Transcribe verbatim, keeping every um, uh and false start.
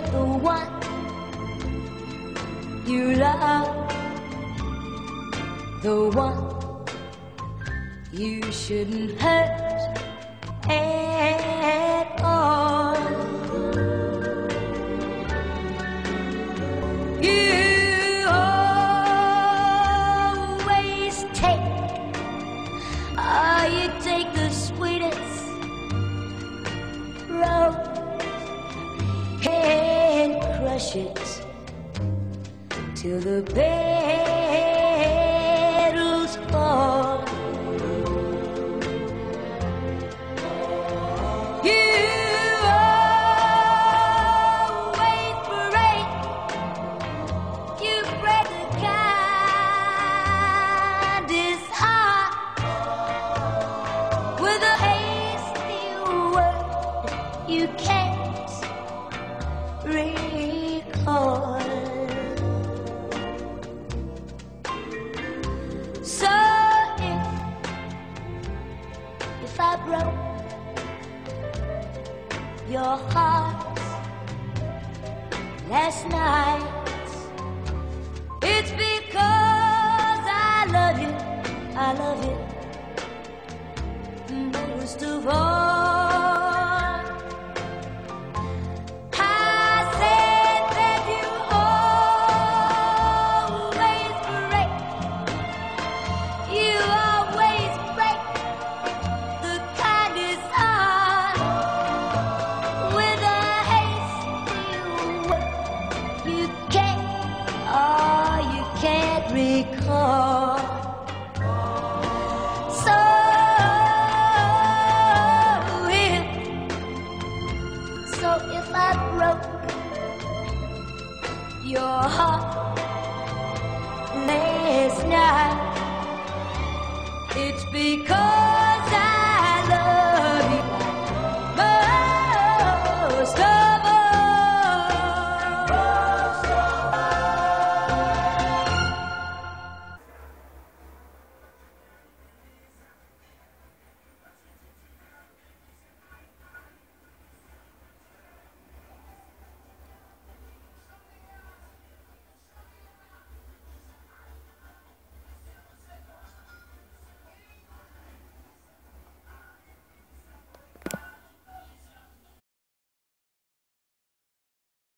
hurt the one you love, the one you shouldn't hurt at all. You always take, oh, you take the sweetest rose and crush it till the petals fall. You always break, you break the kindest heart with a hasty word you can't recall. So if, if I broke your heart last night, it's because I love you, I love you most of all. I said that you always break, you always break the kindest heart with a hasty word you can't, oh, you can't recall. So if, so if I broke your heart last night, it's because